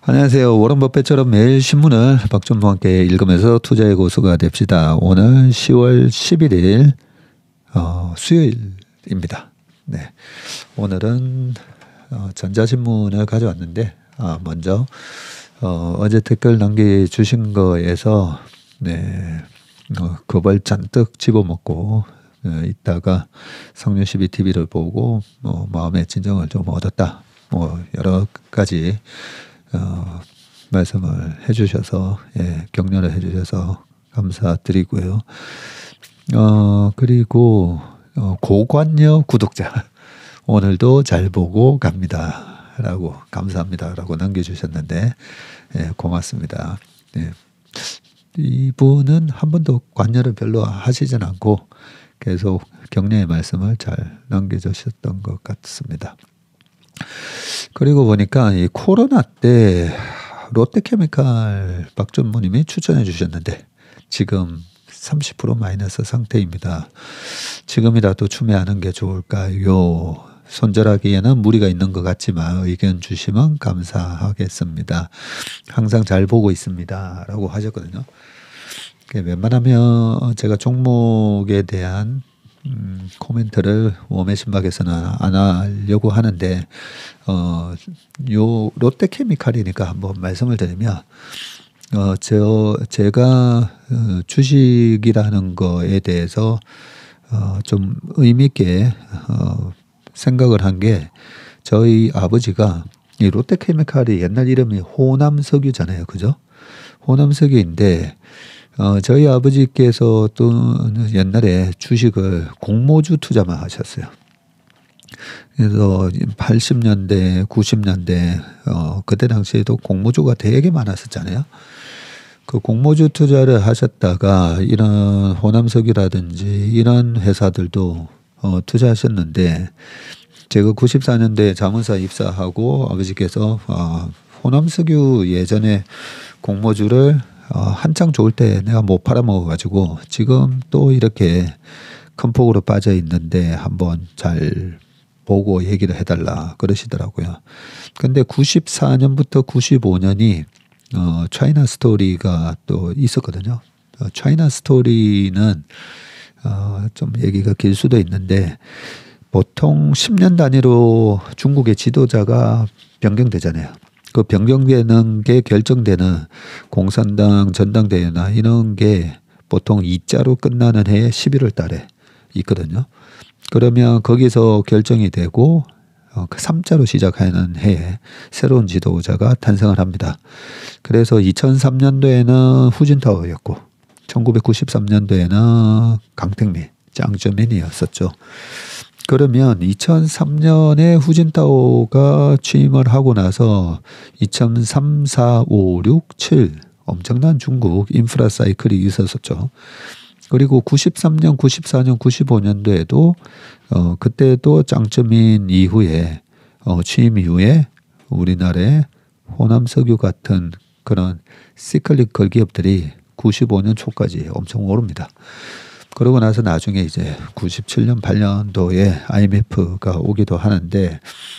안녕하세요. 워런 버핏처럼 매일 신문을 박준범과 함께 읽으면서 투자의 고수가 됩시다. 오늘 10월 11일 수요일입니다. 네, 오늘은 전자신문을 가져왔는데 먼저 어제 댓글 남겨주신 거에서 그걸 잔뜩 집어먹고 있다가 성윤12 TV를 보고 마음의 진정을 좀 얻었다. 여러 가지 말씀을 해주셔서 격려를 해주셔서 감사드리고요. 그리고 고관여 구독자 오늘도 잘 보고 갑니다라고 감사합니다라고 남겨주셨는데 고맙습니다. 이분은 한 번도 관여를 별로 하시진 않고 계속 격려의 말씀을 잘 남겨주셨던 것 같습니다. 그리고 보니까 이 코로나 때 롯데케미칼 박전무님이 추천해 주셨는데 지금 30% 마이너스 상태입니다. 지금이라도 추매하는 게 좋을까요? 손절하기에는 무리가 있는 것 같지만 의견 주시면 감사하겠습니다. 항상 잘 보고 있습니다. 라고 하셨거든요. 웬만하면 제가 종목에 대한 코멘트를 웜의 신박에서는 안 하려고 하는데 요 롯데케미칼이니까 한번 말씀을 드리면 제가 주식이라는 거에 대해서 좀 의미 있게 생각을 한 게 저희 아버지가 이 롯데케미칼이 옛날 이름이 호남석유잖아요, 그죠? 호남석유인데 저희 아버지께서 또 옛날에 주식을 공모주 투자만 하셨어요. 그래서 80년대, 90년대 그때 당시에도 공모주가 되게 많았었잖아요. 그 공모주 투자를 하셨다가 이런 호남석유라든지 이런 회사들도 투자하셨는데 제가 94년도에 자문사 입사하고 아버지께서 호남석유 예전에 공모주를 한창 좋을 때 내가 못 팔아먹어가지고 지금 또 이렇게 큰 폭으로 빠져 있는데 한번 잘 보고 얘기를 해달라 그러시더라고요. 근데 94년부터 95년이 차이나 스토리가 또 있었거든요. 차이나 스토리는 좀 얘기가 길 수도 있는데 보통 10년 단위로 중국의 지도자가 변경되잖아요. 그 변경되는 게 결정되는 공산당 전당대회나 이런 게 보통 2자로 끝나는 해에 11월 달에 있거든요. 그러면 거기서 결정이 되고 3자로 시작하는 해에 새로운 지도자가 탄생을 합니다. 그래서 2003년도에는 후진타오였고 1993년도에는 강택민, 짱쩌민이었었죠. 그러면 2003년에 후진타오가 취임을 하고 나서 2003, 4, 5, 6, 7 엄청난 중국 인프라 사이클이 있었었죠. 그리고 93년, 94년, 95년도에도 그때도 짱쩌민 이후에 취임 이후에 우리나라의 호남석유 같은 그런 시클리컬 기업들이 95년 초까지 엄청 오릅니다. 그러고 나서 나중에 이제 97년, 8년도에 IMF가 오기도 하는데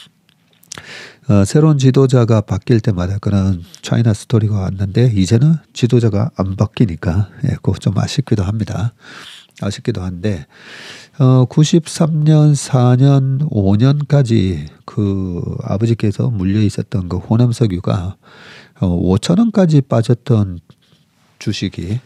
새로운 지도자가 바뀔 때마다 그런 차이나 스토리가 왔는데 이제는 지도자가 안 바뀌니까 그거 좀 아쉽기도 합니다. 아쉽기도 한데 93년, 4년, 5년까지 그 아버지께서 물려 있었던 그 호남석유가 5,000원까지 빠졌던 주식이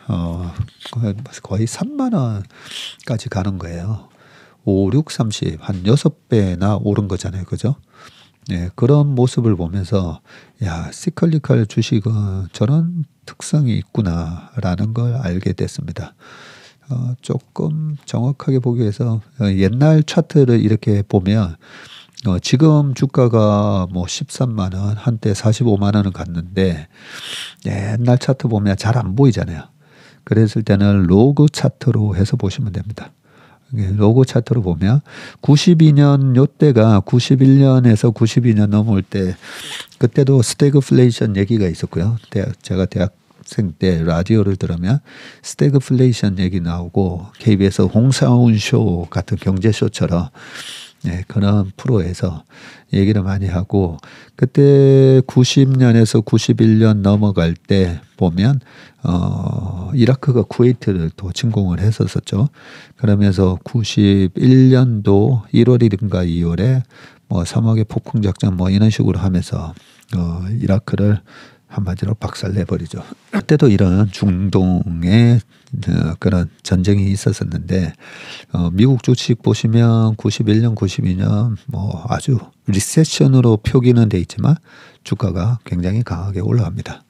거의 3만 원까지 가는 거예요. 5, 6, 30, 한 6배나 오른 거잖아요. 그죠? 그런 모습을 보면서 야, 시클리컬 주식은 저런 특성이 있구나라는 걸 알게 됐습니다. 조금 정확하게 보기 위해서 옛날 차트를 이렇게 보면 지금 주가가 뭐 13만 원, 한때 45만 원은 갔는데 옛날 차트 보면 잘 안 보이잖아요. 그랬을 때는 로그 차트로 해서 보시면 됩니다. 로그 차트로 보면 92년 요때가 91년에서 92년 넘어올 때 그때도 스태그플레이션 얘기가 있었고요. 제가 대학생 때 라디오를 들으면 스태그플레이션 얘기 나오고 KBS 홍사운 쇼 같은 경제쇼처럼 예, 그런 프로에서 얘기를 많이 하고 그때 90년에서 91년 넘어갈 때 보면 이라크가 쿠웨이트를 또 침공을 했었었죠. 그러면서 91년도 1월인가 2월에 뭐 사막의 폭풍 작전 뭐 이런 식으로 하면서 이라크를 한마디로 박살내버리죠. 그때도 이런 중동의 그런 전쟁이 있었었는데 미국 주식 보시면 91년, 92년 뭐 아주 리세션으로 표기는 돼 있지만 주가가 굉장히 강하게 올라갑니다.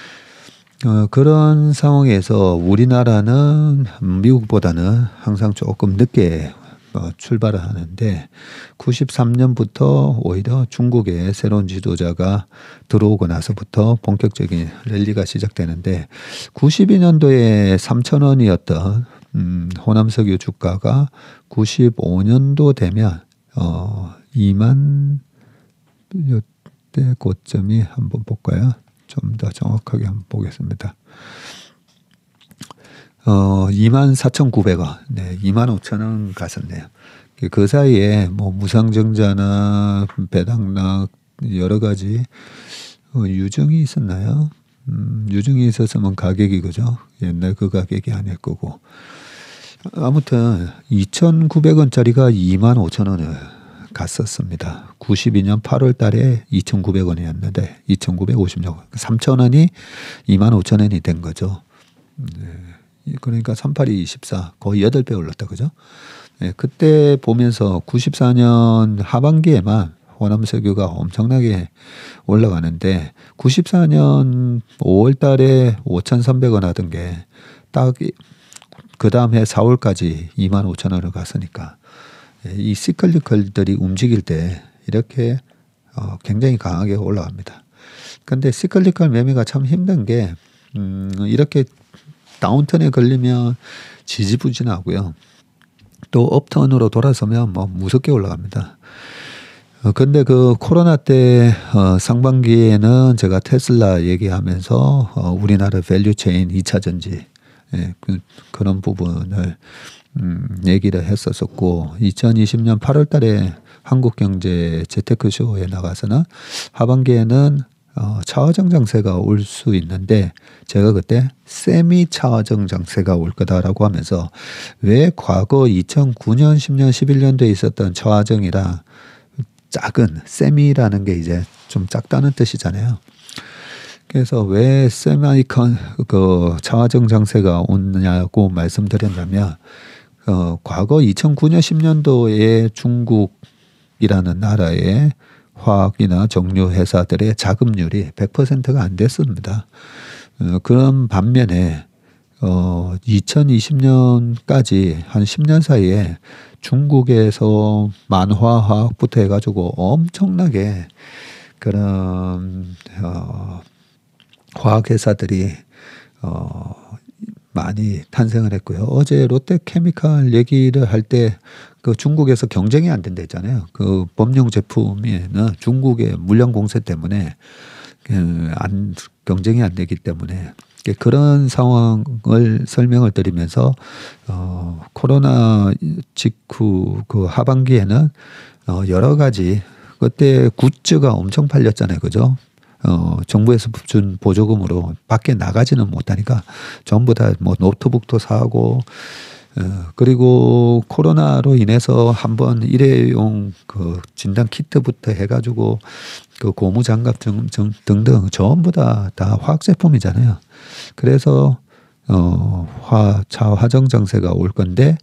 그런 상황에서 우리나라는 미국보다는 항상 조금 늦게 출발을 하는데 93년부터 오히려 중국의 새로운 지도자가 들어오고 나서부터 본격적인 랠리가 시작되는데 92년도에 3,000원이었던 호남석유 주가가 95년도 되면 2만 이때 고점이 한번 볼까요? 좀 더 정확하게 한번 보겠습니다. 24,900원, 네, 25,000원 갔었네요. 그 사이에 뭐 무상증자나 배당락 여러 가지 유증이 있었나요? 유증이 있었으면 가격이 그죠? 옛날 그 가격이 아닐 거고. 아무튼 2,900원짜리가 25,000원을 갔었습니다. 92년 8월 달에 2,900원이었는데 2,956원, 3,000원이 25,000원이 된 거죠. 네. 그러니까 38이 24, 거의 8배 올랐다. 그죠? 네, 그때 보면서 94년 하반기에만 호남석유가 엄청나게 올라가는데 94년 5월 달에 5,300원 하던 게 딱 그 다음 해 4월까지 25,000원을 갔으니까 이 시클리컬들이 움직일 때 이렇게 굉장히 강하게 올라갑니다. 근데 시클리컬 매매가 참 힘든 게 이렇게 다운턴에 걸리면 지지부진하고요. 또 업턴으로 돌아서면 뭐 무섭게 올라갑니다. 근데 그 코로나 때 상반기에는 제가 테슬라 얘기하면서 우리나라 밸류체인 2차 전지 그런 부분을 얘기를 했었었고 2020년 8월 달에 한국경제 재테크쇼에 나가서는 하반기에는 차화정 장세가 올 수 있는데 제가 그때 세미 차화정 장세가 올 거다라고 하면서 왜 과거 2009년, 10년, 11년도에 있었던 차화정이랑 작은 세미라는 게 이제 좀 작다는 뜻이잖아요. 그래서 왜 세미컨 그 차화정 장세가 오느냐고 말씀드렸냐면 과거 2009년, 10년도에 중국이라는 나라의 화학이나 정유 회사들의 자금률이 100%가 안 됐습니다. 그런 반면에 2020년까지 한 10년 사이에 중국에서 만화화학부터 해가지고 엄청나게 그런 화학회사들이 많이 탄생을 했고요. 어제 롯데케미칼 얘기를 할 때 그 중국에서 경쟁이 안 된다 했잖아요. 그 범용 제품에는 중국의 물량 공세 때문에 경쟁이 안 되기 때문에 그런 상황을 설명을 드리면서 코로나 직후 그 하반기에는 여러 가지 그때 굿즈가 엄청 팔렸잖아요. 그죠? 정부에서 준 보조금으로 밖에 나가지는 못하니까 전부 다 뭐 노트북도 사고 그리고 코로나로 인해서 한번 일회용 그 진단 키트부터 해가지고 그 고무장갑 등등 전부 다 화학 제품이잖아요. 그래서 차화정 장세가 올 건데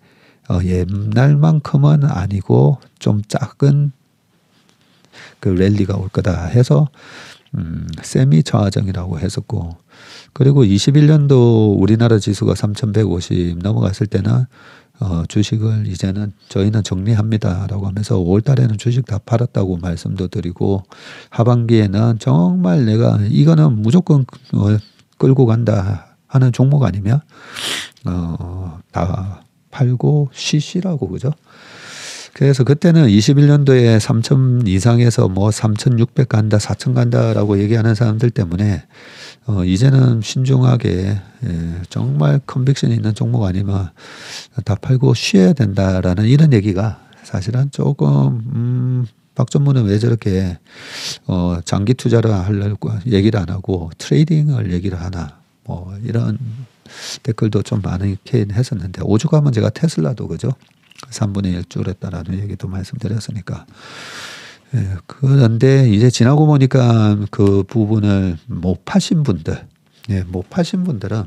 옛날만큼은 아니고 좀 작은 그 랠리가 올 거다 해서 세미 차화정이라고 했었고 그리고 21년도 우리나라 지수가 3,150 넘어갔을 때는 주식을 이제는 저희는 정리합니다라고 하면서 5월 달에는 주식 다 팔았다고 말씀도 드리고 하반기에는 정말 내가 이거는 무조건 끌고 간다 하는 종목 아니면 다 팔고 쉬시라고 그죠? 그래서 그때는 21년도에 3,000 이상에서 뭐 3,600 간다, 4,000 간다라고 얘기하는 사람들 때문에 이제는 신중하게 정말 컨빅션 있는 종목 아니면 다 팔고 쉬어야 된다라는 이런 얘기가 사실은 조금 박전무는 왜 저렇게 장기 투자를 하려고 얘기를 안 하고 트레이딩을 얘기를 하나 뭐 이런 댓글도 좀 많긴 했었는데 오죽하면 제가 테슬라도 그죠? 3분의 1 줄였다라는 얘기도 말씀드렸으니까. 예, 그런데 이제 지나고 보니까 그 부분을 못 파신 분들, 예, 못 파신 분들은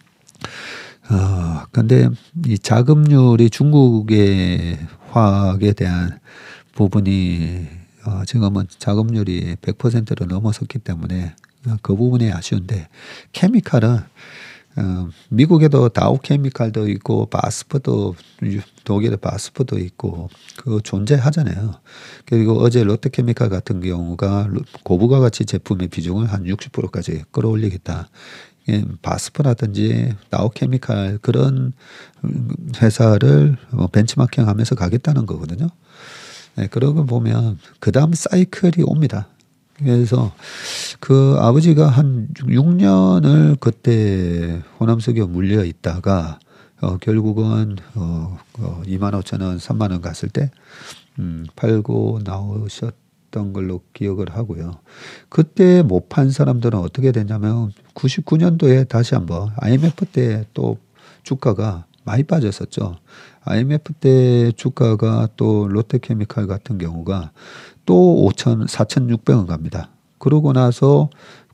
근데 이 자금률이 중국의 화학에 대한 부분이 지금은 자금률이 100%를 넘어섰기 때문에 그 부분이 아쉬운데 케미칼은 미국에도 다우케미칼도 있고 바스프도 독일의 바스프도 있고 그 존재하잖아요. 그리고 어제 롯데케미칼 같은 경우가 고부가 가치 제품의 비중을 한 60%까지 끌어올리겠다. 바스프라든지 다우케미칼 그런 회사를 벤치마킹하면서 가겠다는 거거든요. 네, 그러고 보면 그 다음 사이클이 옵니다. 그래서 그 아버지가 한 6년을 그때 호남석에 물려 있다가 결국은 25,000원, 30,000원 갔을 때 팔고 나오셨던 걸로 기억을 하고요. 그때 못 판 사람들은 어떻게 됐냐면 99년도에 다시 한번 IMF 때 또 주가가 많이 빠졌었죠. IMF 때 주가가 또 롯데케미칼 같은 경우가 또 4,600원 갑니다. 그러고 나서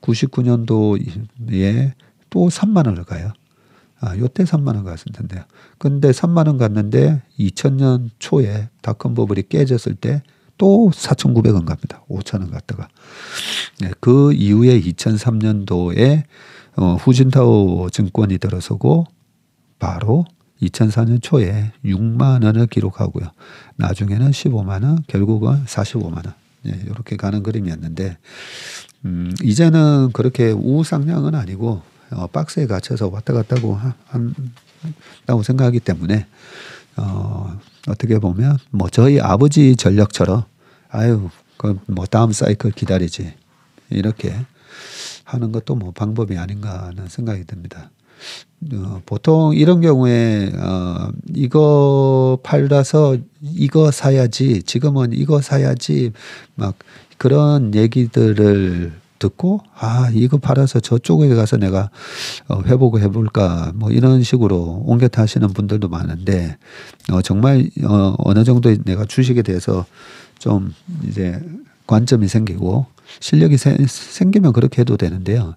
99년도에 또 3만 원을 가요. 요때 3만 원 갔을 텐데요. 근데 3만 원 갔는데 2000년 초에 닷컴 버블이 깨졌을 때 또 4,900원 갑니다. 5,000원 갔다가. 네, 그 이후에 2003년도에 후진타오 증권이 들어서고 바로 2004년 초에 6만 원을 기록하고요. 나중에는 15만 원, 결국은 45만 원. 예, 이렇게 가는 그림이었는데 이제는 그렇게 우상향은 아니고 박스에 갇혀서 왔다 갔다고 한다고 생각하기 때문에 어떻게 보면 뭐 저희 아버지 전략처럼 아유 그 뭐 다음 사이클 기다리지 이렇게 하는 것도 뭐 방법이 아닌가 하는 생각이 듭니다. 보통 이런 경우에 이거 팔아서 이거 사야지 지금은 이거 사야지 막 그런 얘기들을 듣고 이거 팔아서 저쪽에 가서 내가 회복을 해볼까 뭐 이런 식으로 옮겨 타시는 분들도 많은데 정말 어느 정도 내가 주식에 대해서 좀 이제 관점이 생기고 실력이 생기면 그렇게 해도 되는데요.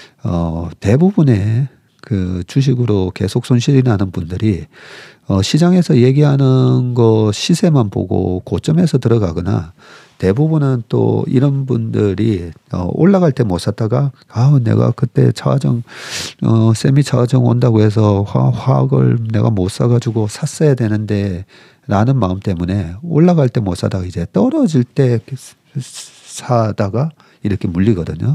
대부분의 그 주식으로 계속 손실이 나는 분들이 시장에서 얘기하는 거 시세만 보고 고점에서 들어가거나 대부분은 또 이런 분들이 올라갈 때 못 샀다가 내가 그때 차화정 세미 차화정 온다고 해서 화학을 내가 못 사가지고 샀어야 되는데 라는 마음 때문에 올라갈 때 못 사다가 이제 떨어질 때 사다가 이렇게 물리거든요.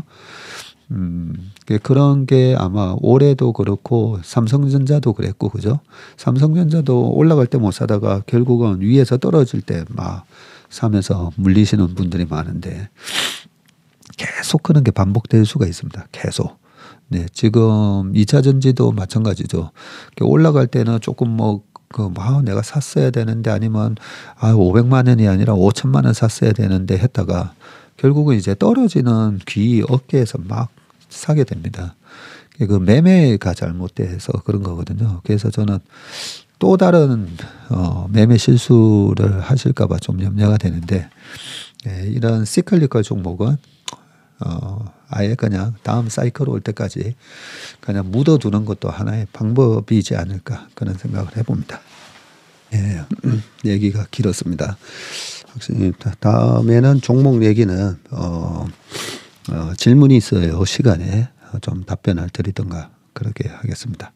그런 게 아마 올해도 그렇고 삼성전자도 그랬고 그죠? 삼성전자도 올라갈 때 못 사다가 결국은 위에서 떨어질 때 막 사면서 물리시는 분들이 많은데 계속 그런 게 반복될 수가 있습니다. 계속. 네, 지금 2차 전지도 마찬가지죠. 올라갈 때는 조금 내가 샀어야 되는데 아니면 500만 원이 아니라 5천만 원 샀어야 되는데 했다가 결국은 이제 떨어지는 귀 어깨에서 막 사게 됩니다. 그 매매가 잘못돼서 그런 거거든요. 그래서 저는 또 다른 매매 실수를 하실까봐 좀 염려가 되는데 이런 시클리컬 종목은 아예 그냥 다음 사이클 올 때까지 그냥 묻어두는 것도 하나의 방법이지 않을까 그런 생각을 해봅니다. 예, 얘기가 길었습니다. 확실히 다음에는 종목 얘기는 질문이 있어요. 시간에 좀 답변을 드리던가 그렇게 하겠습니다.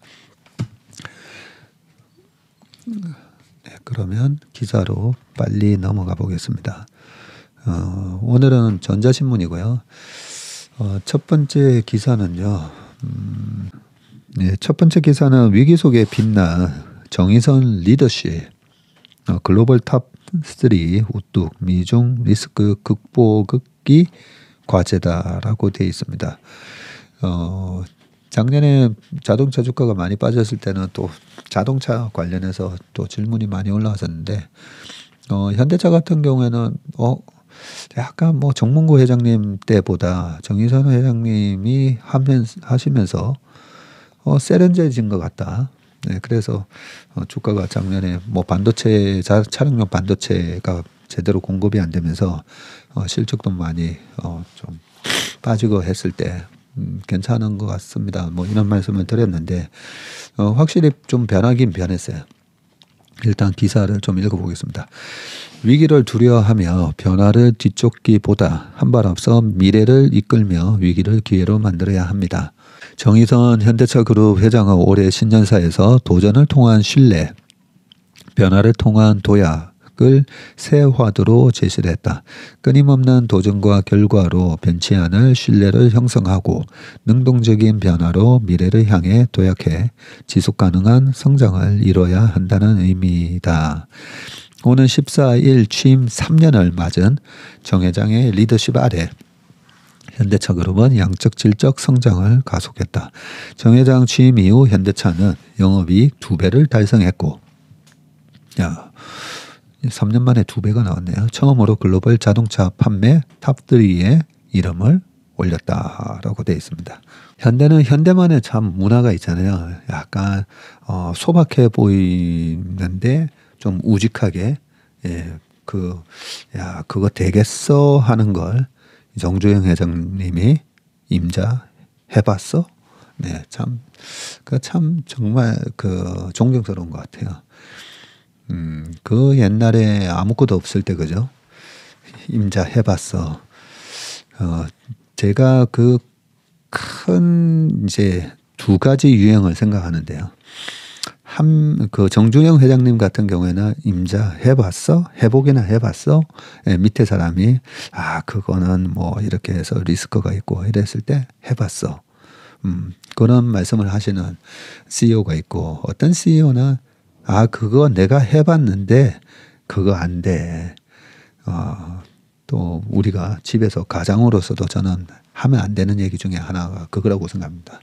네, 그러면 기사로 빨리 넘어가 보겠습니다. 오늘은 전자신문이고요. 첫 번째 기사는요. 네, 첫 번째 기사는 위기 속에 빛난 정의선 리더십 글로벌 탑3 우뚝 미중 리스크 극복이 과제다라고 되어 있습니다. 작년에 자동차 주가가 많이 빠졌을 때는 또 자동차 관련해서 또 질문이 많이 올라왔었는데 현대차 같은 경우에는 약간 뭐 정몽구 회장님 때보다 정의선 회장님이 하시면서 세련돼진 것 같다. 네, 그래서 주가가 작년에 뭐 반도체 차량용 반도체가 제대로 공급이 안 되면서 실적도 많이 좀 빠지고 했을 때 괜찮은 것 같습니다. 뭐 이런 말씀을 드렸는데 확실히 좀 변하긴 변했어요. 일단 기사를 좀 읽어보겠습니다. 위기를 두려워하며 변화를 뒤쫓기보다 한 발 앞서 미래를 이끌며 위기를 기회로 만들어야 합니다. 정의선 현대차그룹 회장은 올해 신년사에서 도전을 통한 신뢰, 변화를 통한 도약을 새 화두로 제시를 했다. 끊임없는 도전과 결과로 변치 않을 신뢰를 형성하고 능동적인 변화로 미래를 향해 도약해 지속가능한 성장을 이뤄야 한다는 의미다. 오는 14일 취임 3년을 맞은 정 회장의 리더십 아래 현대차그룹은 양적 질적 성장을 가속했다. 정 회장 취임 이후 현대차는 영업이익 2배를 달성했고 3년 만에 2배가 나왔네요. 처음으로 글로벌 자동차 판매 탑3에 이름을 올렸다라고 되어 있습니다. 현대는 현대만의 참 문화가 있잖아요. 약간 소박해 보이는데 좀 우직하게 그거 되겠어 하는 걸 정주영 회장님이 임자 해봤어? 네, 참 정말 존경스러운 것 같아요. 그 옛날에 아무것도 없을 때 그죠? 임자 해봤어. 제가 그 큰 이제 두 가지 유형을 생각하는데요. 그 정주영 회장님 같은 경우에는 임자 해봤어? 해보기나 해봤어? 밑에 사람이 그거는 뭐 이렇게 해서 리스크가 있고 이랬을 때 해봤어. 그런 말씀을 하시는 CEO가 있고 어떤 CEO는 그거 내가 해봤는데 그거 안 돼. 또 우리가 집에서 가장으로서도 저는 하면 안 되는 얘기 중에 하나가 그거라고 생각합니다.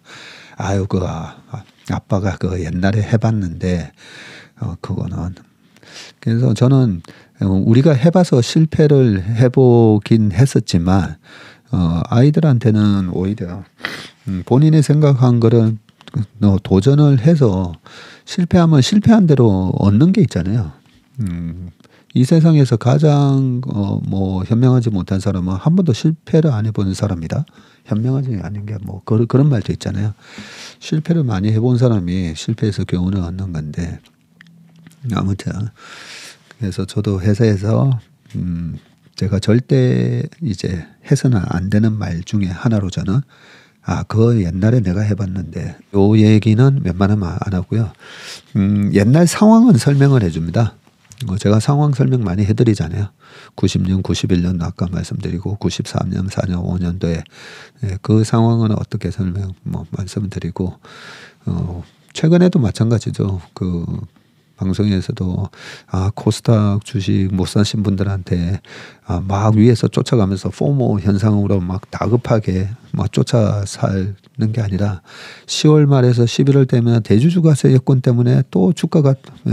아빠가 그거 옛날에 해봤는데 그거는 그래서 저는 우리가 해봐서 실패를 해보긴 했었지만 아이들한테는 오히려 본인이 생각한 거를 도전을 해서 실패하면 실패한 대로 얻는 게 있잖아요. 이 세상에서 가장 뭐 현명하지 못한 사람은 한 번도 실패를 안 해본 사람이다. 현명하지 않은 게 뭐 그런 말도 있잖아요. 실패를 많이 해본 사람이 실패해서 교훈을 얻는 건데 아무튼 그래서 저도 회사에서 제가 절대 이제 해서는 안 되는 말 중에 하나로 저는 그거 옛날에 내가 해봤는데 요 얘기는 웬만하면 안 하고요. 옛날 상황은 설명을 해줍니다. 제가 상황 설명 많이 해드리잖아요. 90년, 91년 아까 말씀드리고 93년, 4년, 5년도에 그 상황은 어떻게 말씀드리고 최근에도 마찬가지죠. 그 방송에서도 코스닥 주식 못 사신 분들한테 막 위에서 쫓아가면서 포모 현상으로 막 다급하게 막 쫓아 사는 게 아니라 10월 말에서 11월 되면 대주주가세 여건 때문에 또 주가가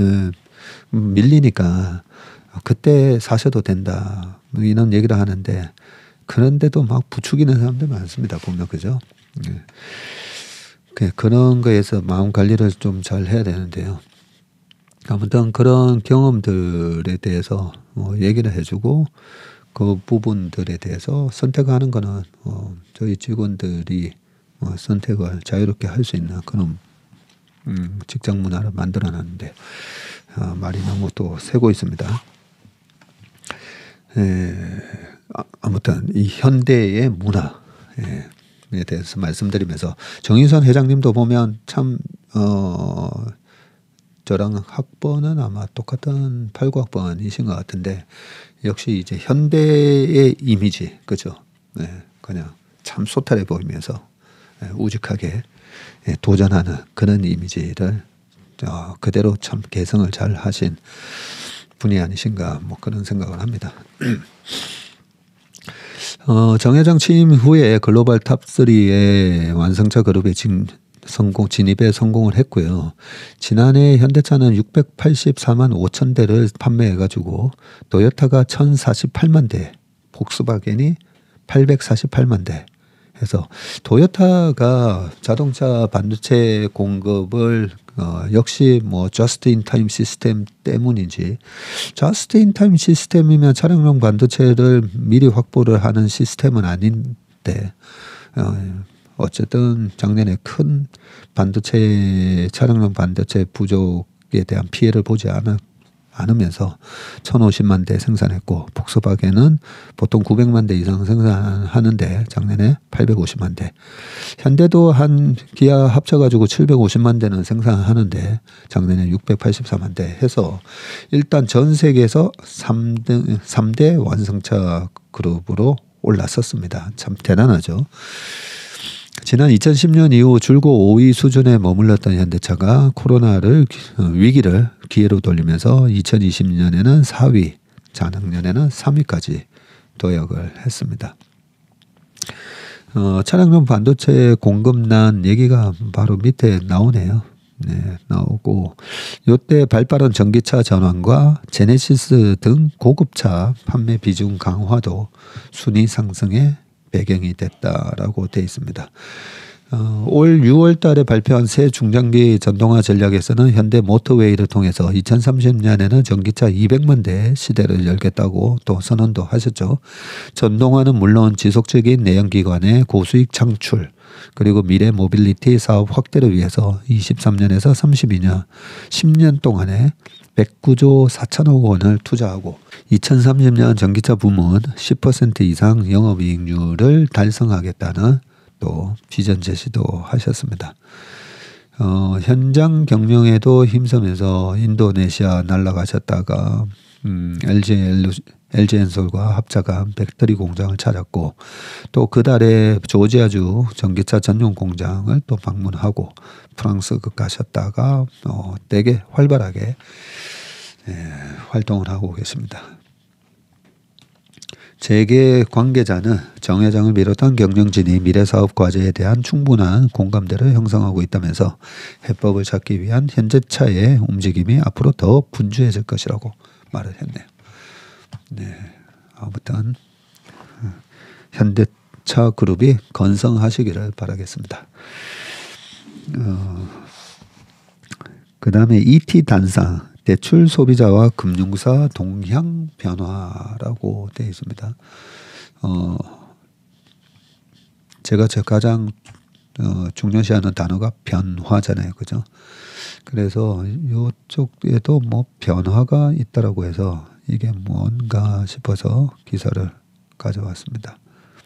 밀리니까 그때 사셔도 된다 이런 얘기를 하는데 그런데도 막 부추기는 사람들 많습니다. 보면 그죠? 그런 거에서 마음 관리를 좀 잘 해야 되는데요. 아무튼 그런 경험들에 대해서 얘기를 해주고 그 부분들에 대해서 선택하는 거는 저희 직원들이 선택을 자유롭게 할 수 있는 그런 직장 문화를 만들어놨는데 말이 너무 또 새고 있습니다. 아무튼 이 현대의 문화에 대해서 말씀드리면서 정인선 회장님도 보면 참 저랑 학번은 아마 똑같은 89학번이신 것 같은데 역시 이제 현대의 이미지 그죠? 그냥 참 소탈해 보이면서 우직하게 도전하는 그런 이미지를 그대로 참 개성을 잘 하신 분이 아니신가 뭐 그런 생각을 합니다. 정 회장 취임 후에 글로벌 탑3의 완성차 그룹에 진입에 성공을 했고요. 지난해 현대차는 684만 5천 대를 판매해가지고 토요타가 1048만 대, 폭스바겐이 848만 대 해서 토요타가 자동차 반도체 공급을 역시 뭐 저스트 인 타임 시스템 때문인지, 저스트 인 타임 시스템이면 차량용 반도체를 미리 확보를 하는 시스템은 아닌데 어쨌든 작년에 큰 차량용 반도체 부족에 대한 피해를 보지 않으면서 1050만 대 생산했고, 폭스바겐은 보통 900만 대 이상 생산하는데 작년에 850만 대, 현대도 한 기아 합쳐가지고 750만 대는 생산하는데 작년에 684만 대 해서 일단 전 세계에서 3대 완성차 그룹으로 올랐었습니다. 참 대단하죠. 지난 2010년 이후 줄고 5위 수준에 머물렀던 현대차가 코로나를 위기를 기회로 돌리면서 2020년에는 4위, 작년에는 3위까지 도약을 했습니다. 차량용 반도체 공급난 얘기가 바로 밑에 나오네요. 네, 나오고 이때 발빠른 전기차 전환과 제네시스 등 고급차 판매 비중 강화도 순위 상승에 배경이 됐다라고 되어 있습니다. 올 6월 달에 발표한 새 중장기 전동화 전략에서는 현대 모터웨이를 통해서 2030년에는 전기차 200만 대 시대를 열겠다고 또 선언도 하셨죠. 전동화는 물론 지속적인 내연기관의 고수익 창출, 그리고 미래 모빌리티 사업 확대를 위해서 23년에서 32년 10년 동안에 109조 4천억 원을 투자하고 2030년 전기차 부문 10% 이상 영업이익률을 달성하겠다는 또 비전 제시도 하셨습니다. 현장 경영에도 힘쓰면서 인도네시아 날아가셨다가 LG엔솔과 합작한 배터리 공장을 찾았고, 또 그 달에 조지아주 전기차 전용 공장을 또 방문하고 프랑스 가셨다가 되게 활발하게 활동을 하고 계십니다. 재계 관계자는 정 회장을 비롯한 경영진이 미래사업 과제에 대한 충분한 공감대를 형성하고 있다면서 해법을 찾기 위한 현대차의 움직임이 앞으로 더 분주해질 것이라고 말을 했네요. 네, 아무튼 현대차 그룹이 건성하시기를 바라겠습니다. 그 다음에 ET 단상, 대출 소비자와 금융사 동향 변화라고 되어 있습니다. 제가 가장 중요시하는 단어가 변화잖아요, 그죠? 그래서 이쪽에도 뭐 변화가 있다라고 해서 이게 뭔가 싶어서 기사를 가져왔습니다.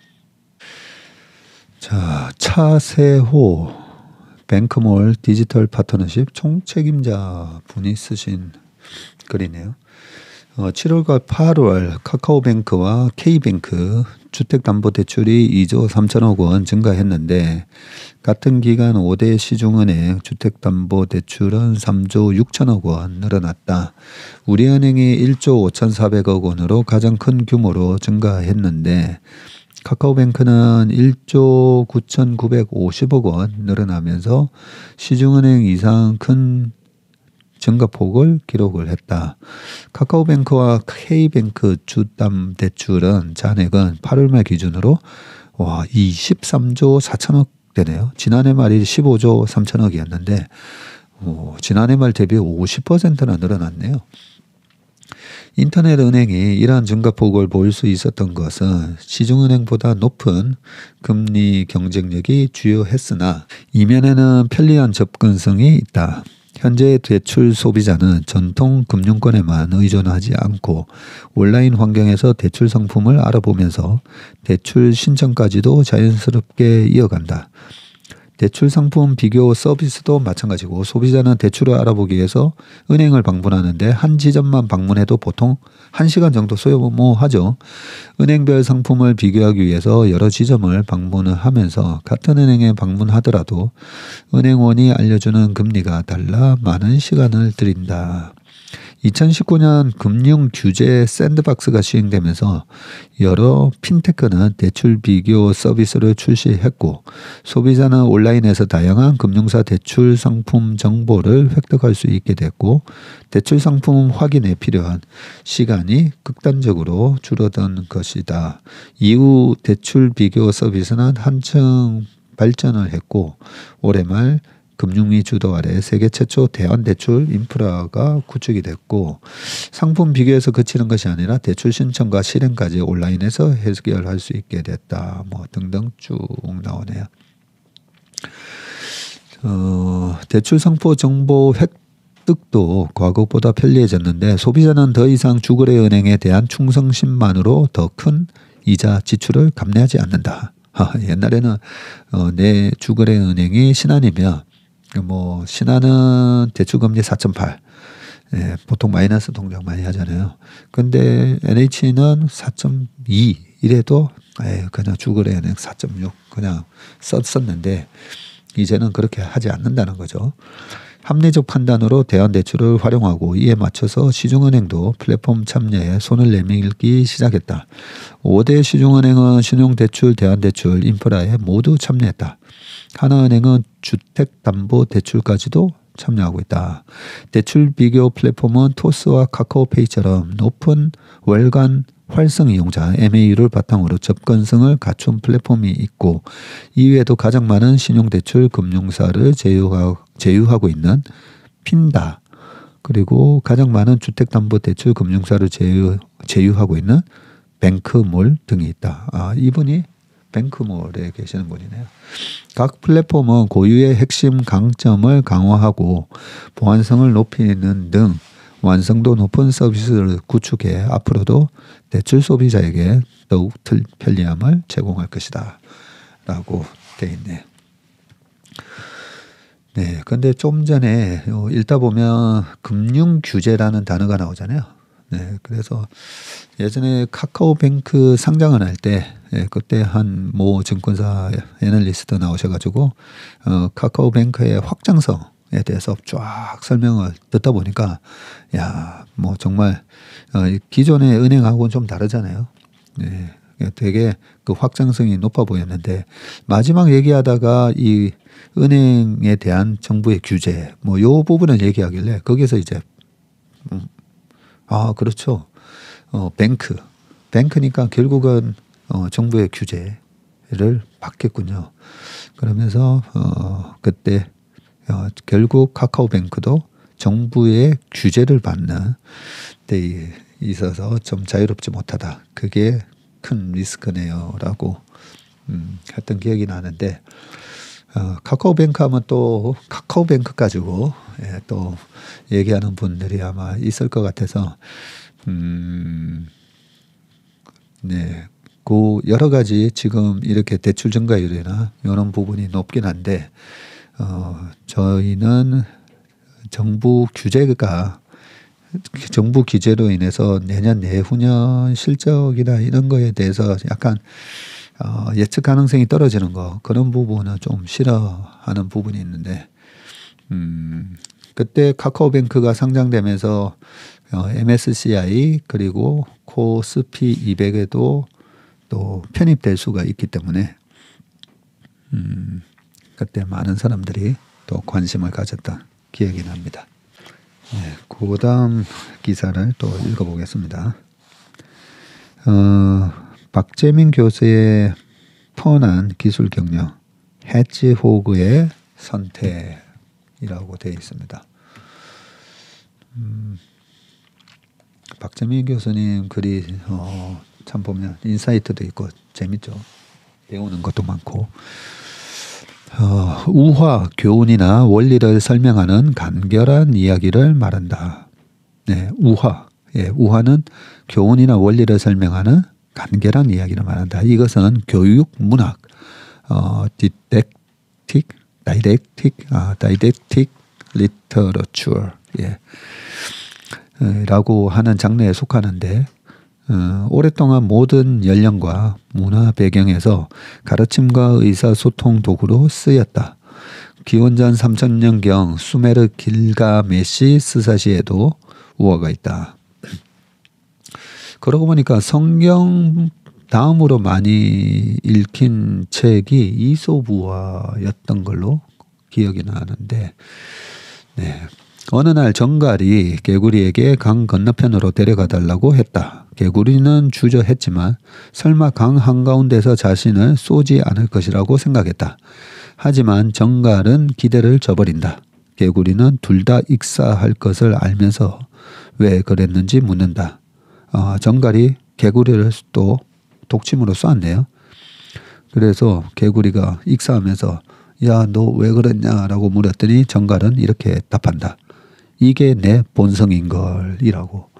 자, 차세호 뱅크몰 디지털 파트너십 총책임자 분이 쓰신 글이네요. 7월과 8월 카카오뱅크와 K뱅크 주택담보대출이 2조 3천억 원 증가했는데, 같은 기간 5대 시중은행 주택담보대출은 3조 6천억 원 늘어났다. 우리은행이 1조 5,400억 원으로 가장 큰 규모로 증가했는데, 카카오뱅크는 1조 9,950억 원 늘어나면서 시중은행 이상 큰 증가폭을 기록을 했다. 카카오뱅크와 K뱅크 주담대출은 잔액은 8월 말 기준으로 23조 4천억 되네요. 지난해 말이 15조 3천억이었는데 지난해 말 대비 50%나 늘어났네요. 인터넷 은행이 이러한 증가폭을 보일 수 있었던 것은 시중은행보다 높은 금리 경쟁력이 주요했으나 이면에는 편리한 접근성이 있다. 현재 대출 소비자는 전통 금융권에만 의존하지 않고 온라인 환경에서 대출 상품을 알아보면서 대출 신청까지도 자연스럽게 이어간다. 대출 상품 비교 서비스도 마찬가지고, 소비자는 대출을 알아보기 위해서 은행을 방문하는데 한 지점만 방문해도 보통 1시간 정도 소요하죠. 은행별 상품을 비교하기 위해서 여러 지점을 방문을 하면서 같은 은행에 방문하더라도 은행원이 알려주는 금리가 달라 많은 시간을 들인다. 2019년 금융 규제 샌드박스가 시행되면서 여러 핀테크는 대출 비교 서비스를 출시했고 소비자는 온라인에서 다양한 금융사 대출 상품 정보를 획득할 수 있게 됐고 대출 상품 확인에 필요한 시간이 극단적으로 줄어든 것이다. 이후 대출 비교 서비스는 한층 발전을 했고 올해 말 금융위 주도 아래 세계 최초 대환대출 인프라가 구축이 됐고 상품 비교에서 그치는 것이 아니라 대출 신청과 실행까지 온라인에서 해결할 수 있게 됐다. 뭐 등등 쭉 나오네요. 대출 상품 정보 획득도 과거보다 편리해졌는데 소비자는 더 이상 주거래 은행에 대한 충성심만으로 더 큰 이자 지출을 감내하지 않는다. 옛날에는 내 주거래 은행이 신한이면 뭐 신한은 대출금리 4.8 예, 보통 마이너스 동작 많이 하잖아요. 근데 NH는 4.2 이래도 그냥 주거래 은행 4.6 그냥 썼는데 이제는 그렇게 하지 않는다는 거죠. 합리적 판단으로 대환대출을 활용하고 이에 맞춰서 시중은행도 플랫폼 참여에 손을 내밀기 시작했다. 5대 시중은행은 신용대출, 대환대출, 인프라에 모두 참여했다. 하나은행은 주택담보대출까지도 참여하고 있다. 대출 비교 플랫폼은 토스와 카카오페이처럼 높은 월간 활성 이용자 MAU를 바탕으로 접근성을 갖춘 플랫폼이 있고 이외에도 가장 많은 신용대출 금융사를 제휴하고 있는 핀다. 그리고 가장 많은 주택담보대출 금융사를 제휴하고 있는 뱅크몰 등이 있다. 이분이 뱅크몰에 계시는 분이네요. 각 플랫폼은 고유의 핵심 강점을 강화하고 보안성을 높이는 등 완성도 높은 서비스를 구축해 앞으로도 대출 소비자에게 더욱 편리함을 제공할 것이다. 라고 돼 있네요. 네, 근데 좀 전에 읽다 보면 금융 규제라는 단어가 나오잖아요. 네, 그래서 예전에 카카오뱅크 상장을 할 때 그때 한 모 증권사 애널리스트 나오셔가지고 카카오뱅크의 확장성에 대해서 쫙 설명을 듣다 보니까 야, 뭐 정말 기존의 은행하고는 좀 다르잖아요. 네, 되게 그 확장성이 높아 보였는데 마지막 얘기하다가 이 은행에 대한 정부의 규제 뭐 요 부분을 얘기하길래 거기서 이제 그렇죠. 뱅크니까 결국은 정부의 규제를 받겠군요. 그러면서 그때 결국 카카오뱅크도 정부의 규제를 받는 데 있어서 좀 자유롭지 못하다. 그게 큰 리스크네요라고 했던 기억이 나는데 카카오뱅크 하면 또 카카오뱅크 가지고 또 얘기하는 분들이 아마 있을 것 같아서 네, 그 여러 가지 지금 이렇게 대출 증가율이나 이런 부분이 높긴 한데 저희는 정부 규제로 인해서 내년 내후년 실적이나 이런 거에 대해서 약간 예측 가능성이 떨어지는 거 그런 부분은 좀 싫어하는 부분이 있는데 그때 카카오뱅크가 상장되면서 MSCI 그리고 코스피 200에도 또 편입될 수가 있기 때문에 그때 많은 사람들이 또 관심을 가졌던 기억이 납니다. 네, 그 다음 기사를 또 읽어보겠습니다. 박재민 교수의 펀한 기술 경력, 해지호그의 선택이라고 되어 있습니다. 박재민 교수님 글이 참 보면 인사이트도 있고 재밌죠. 배우는 것도 많고 우화, 교훈이나 원리를 설명하는 간결한 이야기를 말한다. 네, 우화. 우화는 교훈이나 원리를 설명하는 간결한 이야기를 말한다. 이것은 교육 문학, 다이렉틱 리터러처 라고 하는 장르에 속하는데 오랫동안 모든 연령과 문화 배경에서 가르침과 의사소통 도구로 쓰였다. 기원전 3000년경 수메르 길가메시 스사시에도 우화가 있다. 그러고 보니까 성경 다음으로 많이 읽힌 책이 이솝우화였던 걸로 기억이 나는데, 네. 어느 날 정갈이 개구리에게 강 건너편으로 데려가 달라고 했다. 개구리는 주저했지만 설마 강 한가운데서 자신을 쏘지 않을 것이라고 생각했다. 하지만 정갈은 기대를 저버린다. 개구리는 둘 다 익사할 것을 알면서 왜 그랬는지 묻는다. 정갈이 개구리를 또 독침으로 쏘았네요. 그래서 개구리가 익사하면서 야, 너 왜 그랬냐라고 물었더니 정갈은 이렇게 답한다. 이게 내 본성인걸 이라고.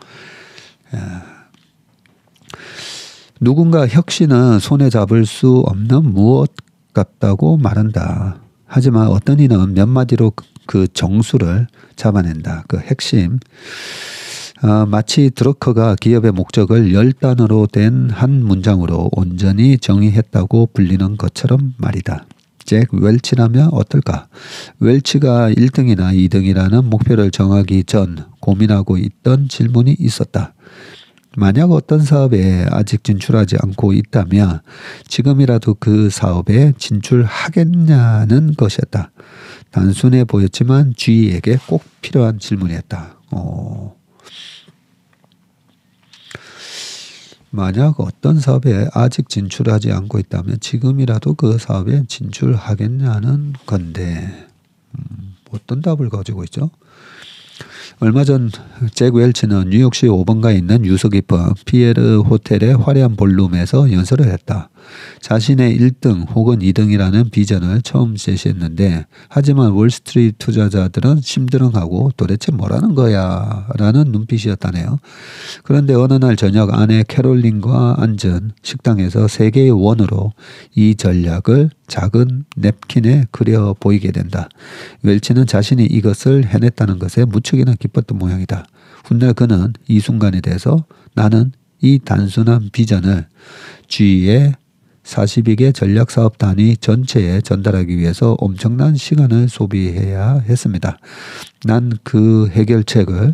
누군가 혁신은 손에 잡을 수 없는 무엇 같다고 말한다. 하지만 어떤 이는 몇 마디로 그 정수를 잡아낸다. 그 핵심. 마치 드러커가 기업의 목적을 10단어로 된 한 문장으로 온전히 정의했다고 불리는 것처럼 말이다. 잭 웰치라면 어떨까? 웰치가 1등이나 2등이라는 목표를 정하기 전 고민하고 있던 질문이 있었다. 만약 어떤 사업에 아직 진출하지 않고 있다면 지금이라도 그 사업에 진출하겠냐는 것이었다. 단순해 보였지만 G에게 꼭 필요한 질문이었다. 만약 어떤 사업에 아직 진출하지 않고 있다면 지금이라도 그 사업에 진출하겠냐는 건데 어떤 답을 가지고 있죠? 얼마 전 잭 웰치는 뉴욕시 5번가에 있는 유서 깊은 피에르 호텔의 화려한 볼룸에서 연설을 했다. 자신의 1등 혹은 2등이라는 비전을 처음 제시했는데 하지만 월스트리트 투자자들은 심드렁하고 도대체 뭐라는 거야 라는 눈빛이었다네요. 그런데 어느 날 저녁 아내 캐롤린과 앉은 식당에서 세 개의 원으로 이 전략을 작은 냅킨에 그려 보이게 된다. 웰치는 자신이 이것을 해냈다는 것에 무척이나 기뻤던 모양이다. 훗날 그는 이 순간에 대해서 나는 이 단순한 비전을 G의 42개 전략사업 단위 전체에 전달하기 위해서 엄청난 시간을 소비해야 했습니다. 난 그 해결책을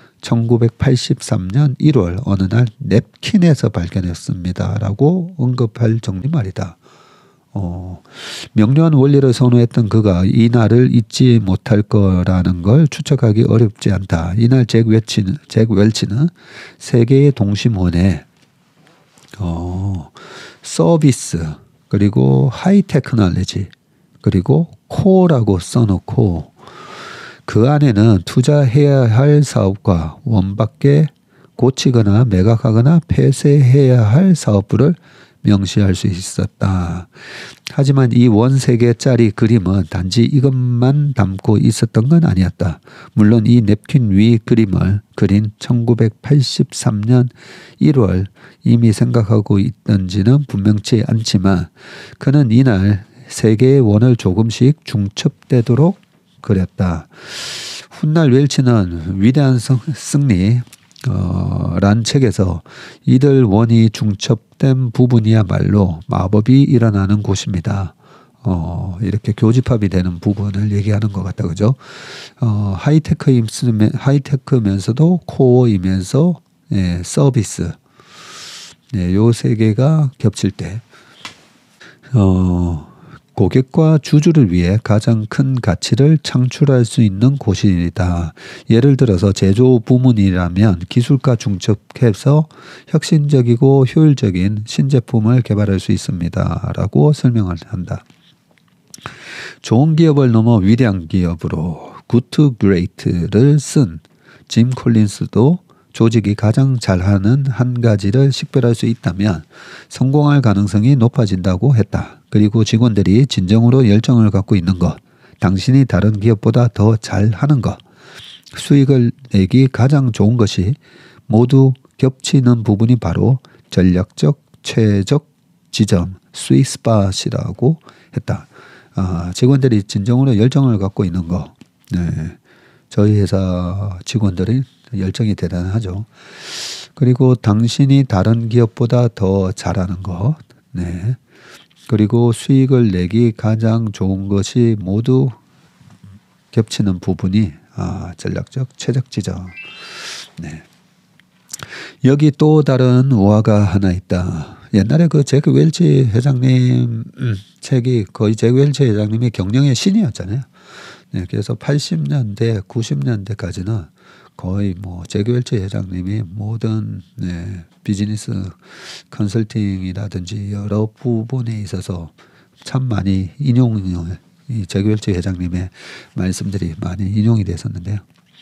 1983년 1월 어느 날 냅킨에서 발견했습니다. 라고 언급할 정리 말이다. 명료한 원리를 선호했던 그가 이 날을 잊지 못할 거라는 걸 추측하기 어렵지 않다. 이날 잭 웰치는 세계의 동심원에 서비스 그리고 하이 테크놀로지 그리고 코어라고 써놓고 그 안에는 투자해야 할 사업과 원밖에 고치거나 매각하거나 폐쇄해야 할 사업부를 명시할 수 있었다. 하지만 이 원 3개짜리 그림은 단지 이것만 담고 있었던 건 아니었다. 물론 이 냅킨 위 그림을 그린 1983년 1월 이미 생각하고 있던지는 분명치 않지만 그는 이날 3개의 원을 조금씩 중첩되도록 그렸다. 훗날 웰치는 위대한 승리 란 책에서 이들 원이 중첩된 부분이야말로 마법이 일어나는 곳입니다. 이렇게 교집합이 되는 부분을 얘기하는 것 같다. 그죠? 하이테크면서도 코어이면서 서비스. 요 세 개가 겹칠 때 고객과 주주를 위해 가장 큰 가치를 창출할 수 있는 곳이다. 예를 들어서 제조 부문이라면 기술과 중첩해서 혁신적이고 효율적인 신제품을 개발할 수 있습니다. 라고 설명을 한다. 좋은 기업을 넘어 위대한 기업으로 Good to Great를 쓴 짐 콜린스도 조직이 가장 잘하는 한 가지를 식별할 수 있다면 성공할 가능성이 높아진다고 했다. 그리고 직원들이 진정으로 열정을 갖고 있는 것, 당신이 다른 기업보다 더 잘하는 것, 수익을 내기 가장 좋은 것이 모두 겹치는 부분이 바로 전략적 최적 지점, 스윗스팟이라고 했다. 직원들이 진정으로 열정을 갖고 있는 것. 네. 저희 회사 직원들이 열정이 대단하죠. 그리고 당신이 다른 기업보다 더 잘하는 것. 네. 그리고 수익을 내기 가장 좋은 것이 모두 겹치는 부분이 전략적 최적 지점. 네. 여기 또 다른 우화가 하나 있다. 옛날에 그 제크 웰치 회장님 책이 거의 제크 웰치 회장님이 경영의 신이었잖아요. 네, 그래서 80년대, 90년대까지는 거의 뭐 제크 웰치 회장님이 모든 비즈니스 컨설팅이라든지 여러 부분에 있어서 참 많이 인용을 이 제크 웰치 회장님의 말씀들이 많이 인용이 됐었는데요.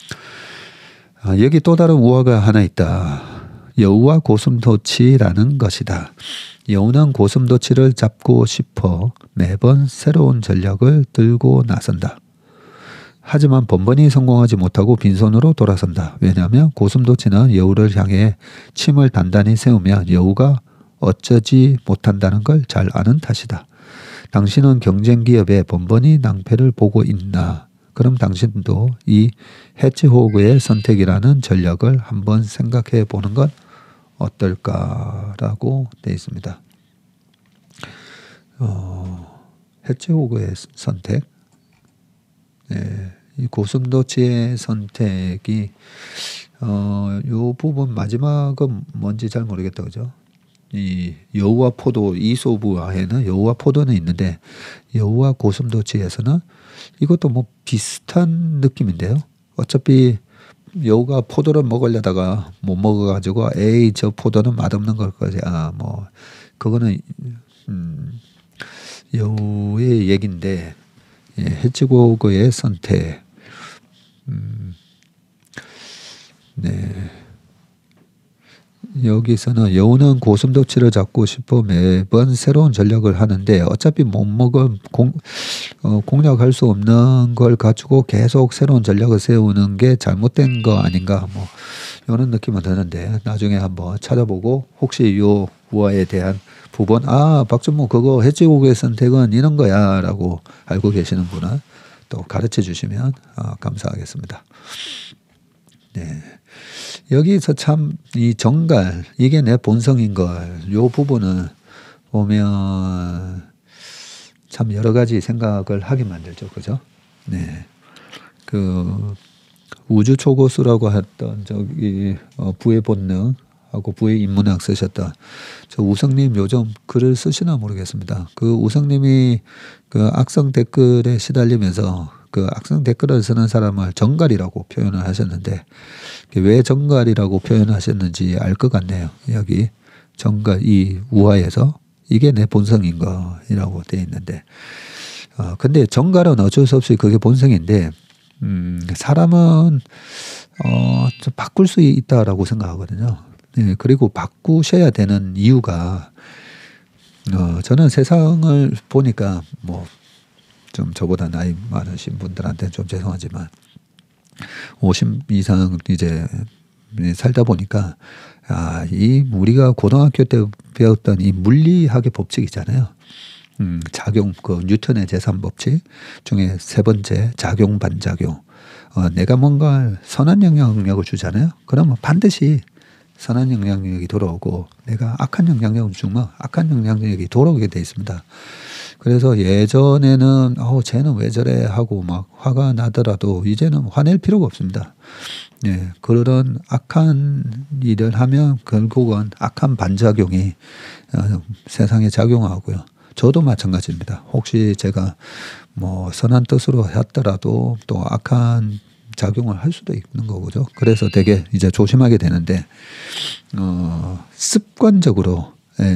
여기 또 다른 우화가 하나 있다. 여우와 고슴도치라는 것이다. 여우는 고슴도치를 잡고 싶어 매번 새로운 전략을 들고 나선다. 하지만 번번이 성공하지 못하고 빈손으로 돌아선다. 왜냐하면 고슴도치는 여우를 향해 침을 단단히 세우면 여우가 어쩌지 못한다는 걸 잘 아는 탓이다. 당신은 경쟁 기업의 번번이 낭패를 보고 있나? 그럼 당신도 이 해치호그의 선택이라는 전략을 한번 생각해 보는 건 어떨까라고 되어 있습니다. 해치호그의 선택. 네, 이 고슴도치의 선택이 요 부분 마지막은 뭔지 잘 모르겠다, 그죠? 이 여우와 포도 이솝우화에는 여우와 포도는 있는데 여우와 고슴도치에서는 이것도 뭐 비슷한 느낌인데요. 어차피 여우가 포도를 먹으려다가 못 먹어가지고 에이 저 포도는 맛없는 걸 거지. 뭐 그거는 여우의 얘긴데 해치호그의 선택. 네. 여기서는 여우는 고슴도치를 잡고 싶어 매번 새로운 전략을 하는데 어차피 못 먹은 공략할 수 없는 걸 가지고 계속 새로운 전략을 세우는 게 잘못된 거 아닌가 뭐 이런 느낌은 드는데 나중에 한번 찾아보고 혹시 요 우화에 대한 부분 박준모 그거 해치호그의 선택은 이런 거야 라고 알고 계시는 분은 또 가르쳐 주시면 감사하겠습니다. 네. 여기서 참 이 정갈 이게 내 본성인 걸 요 부분은 보면 참 여러 가지 생각을 하게 만들죠, 그죠? 네, 그 우주 초고수라고 했던 저기 부의 본능하고 부의 인문학 쓰셨던 저 우성님 요즘 글을 쓰시나 모르겠습니다. 그 우성님이 그 악성 댓글에 시달리면서 그 악성 댓글을 쓰는 사람을 정갈이라고 표현을 하셨는데 왜 정갈이라고 표현하셨는지 알 것 같네요. 여기 정갈 이 우화에서 이게 내 본성인 거라고 되어 있는데 근데 정갈은 어쩔 수 없이 그게 본성인데 사람은 좀 바꿀 수 있다라고 생각하거든요. 네, 그리고 바꾸셔야 되는 이유가 저는 세상을 보니까 뭐 좀 저보다 나이 많으신 분들한테는 좀 죄송하지만 50 이상 이제 살다 보니까 이 우리가 고등학교 때 배웠던 이 물리학의 법칙 있잖아요. 작용 그 뉴턴의 제3법칙 중에 세 번째 작용 반작용. 내가 뭔가 선한 영향력을 주잖아요. 그러면 반드시 선한 영향력이 돌아오고 내가 악한 영향력을 주면 악한 영향력이 돌아오게 돼 있습니다. 그래서 예전에는 쟤는 왜 저래 하고 막 화가 나더라도 이제는 화낼 필요가 없습니다. 예, 그런 악한 일을 하면 결국은 악한 반작용이 세상에 작용하고요. 저도 마찬가지입니다. 혹시 제가 뭐 선한 뜻으로 했더라도 또 악한 작용을 할 수도 있는 거죠. 그래서 되게 이제 조심하게 되는데 습관적으로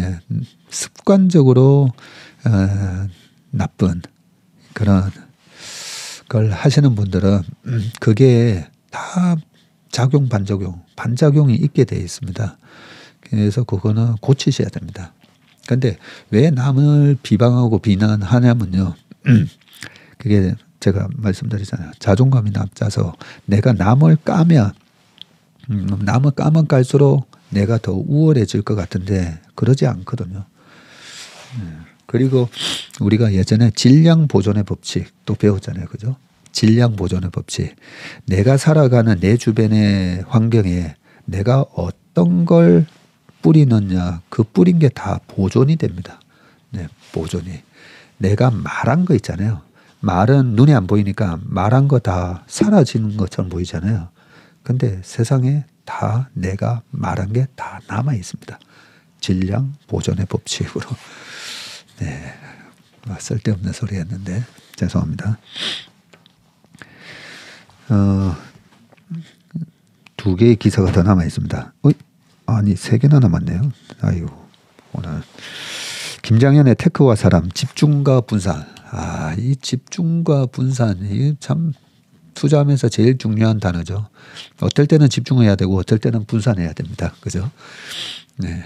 나쁜 그런 걸 하시는 분들은 그게 다 작용 반작용이 있게 돼 있습니다. 그래서 그거는 고치셔야 됩니다. 근데 왜 남을 비방하고 비난하냐면요. 그게 제가 말씀드리잖아요. 자존감이 낮아서 내가 남을 까면 깔수록 내가 더 우월해질 것 같은데 그러지 않거든요. 그리고 우리가 예전에 질량 보존의 법칙도 배웠잖아요. 그죠? 질량 보존의 법칙. 내가 살아가는 내 주변의 환경에 내가 어떤 걸 뿌리느냐 그 뿌린 게 다 보존이 됩니다. 네, 보존이. 내가 말한 거 있잖아요. 말은 눈에 안 보이니까 말한 거 다 사라지는 것처럼 보이잖아요. 근데 세상에 다 내가 말한 게 다 남아 있습니다. 질량 보존의 법칙으로. 네, 쓸데없는 소리 했는데 죄송합니다. 두 개의 기사가 더 남아 있습니다. 아니 3개나 남았네요. 아이고, 오늘 김장현의 테크와 사람, 집중과 분산. 이 집중과 분산이 참 투자하면서 제일 중요한 단어죠. 어떨 때는 집중해야 되고 어떨 때는 분산해야 됩니다. 그죠? 네.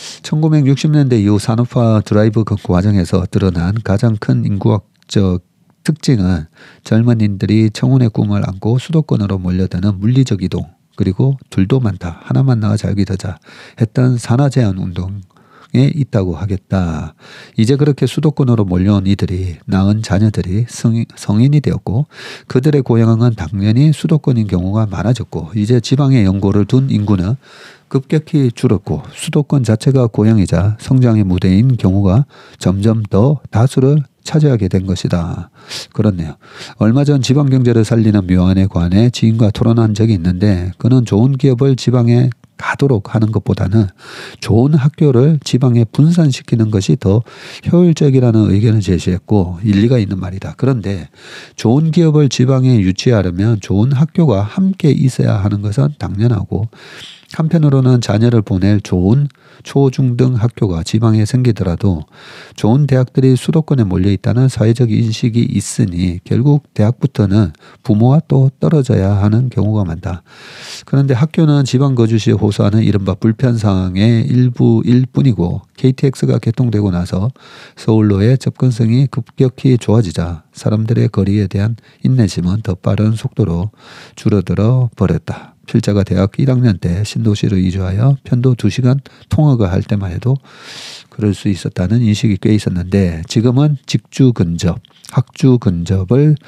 1960년대 이후 산업화 드라이브 과정에서 드러난 가장 큰 인구학적 특징은 젊은이들이 청운의 꿈을 안고 수도권으로 몰려드는 물리적 이동, 그리고 둘도 많다, 하나만 낳아 잘 기르자 했던 산하 제한 운동에 있다고 하겠다. 이제 그렇게 수도권으로 몰려온 이들이 낳은 자녀들이 성인이 되었고 그들의 고향은 당연히 수도권인 경우가 많아졌고 이제 지방에 연고를 둔 인구는 급격히 줄었고 수도권 자체가 고향이자 성장의 무대인 경우가 점점 더 다수를 차지하게 된 것이다. 그렇네요. 얼마 전 지방경제를 살리는 묘안에 관해 지인과 토론한 적이 있는데 그는 좋은 기업을 지방에 가도록 하는 것보다는 좋은 학교를 지방에 분산시키는 것이 더 효율적이라는 의견을 제시했고 일리가 있는 말이다. 그런데 좋은 기업을 지방에 유치하려면 좋은 학교가 함께 있어야 하는 것은 당연하고 한편으로는 자녀를 보낼 좋은 초, 중 등 학교가 지방에 생기더라도 좋은 대학들이 수도권에 몰려 있다는 사회적 인식이 있으니 결국 대학부터는 부모와 또 떨어져야 하는 경우가 많다. 그런데 학교는 지방 거주 시에 호소하는 이른바 불편사항의 일부일 뿐이고 KTX가 개통되고 나서 서울로의 접근성이 급격히 좋아지자 사람들의 거리에 대한 인내심은 더 빠른 속도로 줄어들어 버렸다. 필자가 대학 1학년 때 신도시로 이주하여 편도 2시간 통학을 할 때만 해도 그럴 수 있었다는 인식이 꽤 있었는데 지금은 직주 근접, 학주 근접을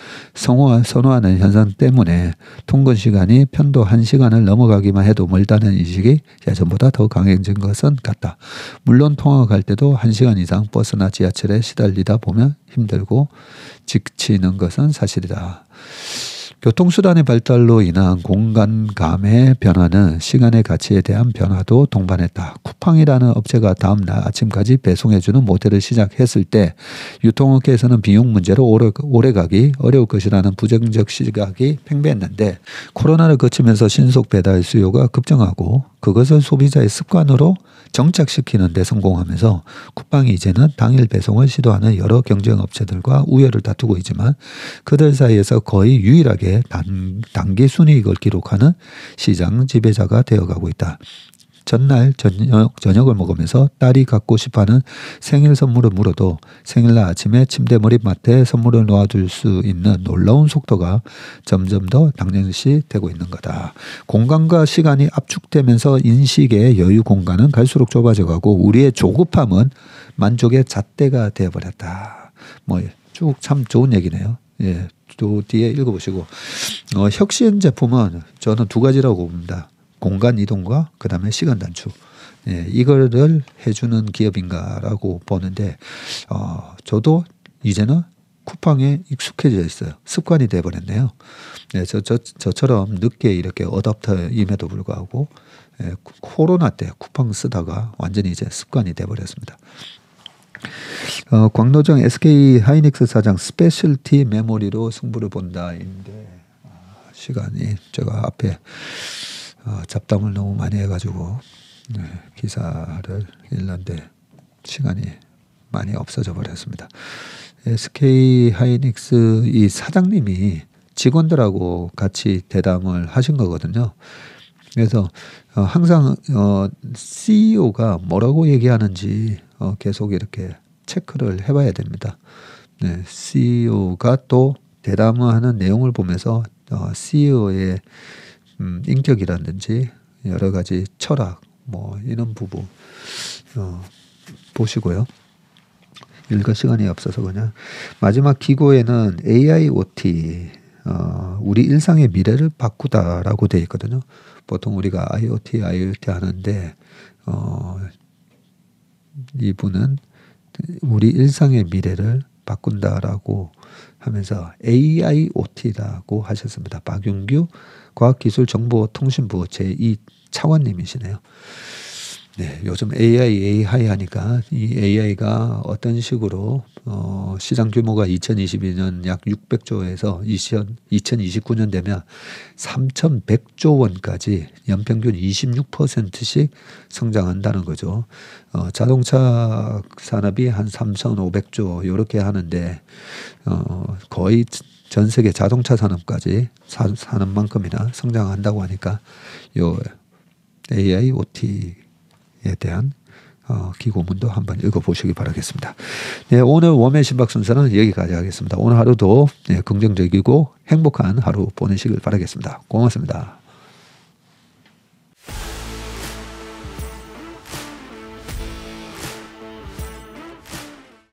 선호하는 현상 때문에 통근 시간이 편도 1시간을 넘어가기만 해도 멀다는 인식이 예전보다 더 강해진 것은 같다. 물론 통학할 때도 1시간 이상 버스나 지하철에 시달리다 보면 힘들고 지치는 것은 사실이다. 교통수단의 발달로 인한 공간감의 변화는 시간의 가치에 대한 변화도 동반했다. 쿠팡이라는 업체가 다음날 아침까지 배송해주는 모델을 시작했을 때 유통업계에서는 비용 문제로 오래가기 어려울 것이라는 부정적 시각이 팽배했는데 코로나를 거치면서 신속 배달 수요가 급증하고 그것을 소비자의 습관으로 정착시키는 데 성공하면서 쿠팡이 이제는 당일 배송을 시도하는 여러 경쟁업체들과 우열을 다투고 있지만 그들 사이에서 거의 유일하게 단기 순이익을 기록하는 시장 지배자가 되어가고 있다. 전날 저녁을 먹으면서 딸이 갖고 싶어하는 생일 선물을 물어도 생일날 아침에 침대 머리맡에 선물을 놓아줄 수 있는 놀라운 속도가 점점 더 당연시되고 있는 거다. 공간과 시간이 압축되면서 인식의 여유 공간은 갈수록 좁아져가고 우리의 조급함은 만족의 잣대가 되어버렸다. 쭉 참 좋은 얘기네요. 예, 또 뒤에 읽어보시고 혁신 제품은 저는 2가지라고 봅니다. 공간 이동과 그 다음에 시간 단축. 예, 이거를 해주는 기업인가라고 보는데 저도 이제는 쿠팡에 익숙해져 있어요. 습관이 돼버렸네요. 예, 저처럼 늦게 이렇게 어댑터임에도 불구하고 코로나 때 쿠팡 쓰다가 완전히 이제 습관이 돼버렸습니다. 광노정 SK 하이닉스 사장 스페셜티 메모리로 승부를 본다인데 시간이 제가 앞에 잡담을 너무 많이 해가지고 기사를 읽는데 시간이 많이 없어져 버렸습니다. SK 하이닉스 이 사장님이 직원들하고 같이 대담을 하신 거거든요. 그래서 항상 CEO가 뭐라고 얘기하는지 계속 이렇게 체크를 해봐야 됩니다. 네, CEO가 또 대담하는 내용을 보면서 CEO의 인격이라든지 여러 가지 철학 이런 부분 보시고요. 읽을 시간이 없어서 그냥 마지막 기고에는 AIoT 우리 일상의 미래를 바꾸다라고 되어 있거든요. 보통 우리가 IoT 하는데 이분은 우리 일상의 미래를 바꾼다라고 하면서 AIoT라고 하셨습니다. 박윤규 과학기술정보통신부 제2 차관님이시네요. 네, 요즘 AI 하니까 이 AI가 어떤 식으로 시장 규모가 2022년 약 600조에서 2029년 되면 3,100조 원까지 연평균 26%씩 성장한다는 거죠. 자동차 산업이 한 3,500조 이렇게 하는데 거의 전 세계 자동차 산업까지 사는 만큼이나 성장한다고 하니까 요 AI, OT에 대한 기고문도 한번 읽어보시기 바라겠습니다. 네, 오늘 웜의 신박 순서는 여기까지 하겠습니다. 오늘 하루도 긍정적이고 행복한 하루 보내시길 바라겠습니다. 고맙습니다.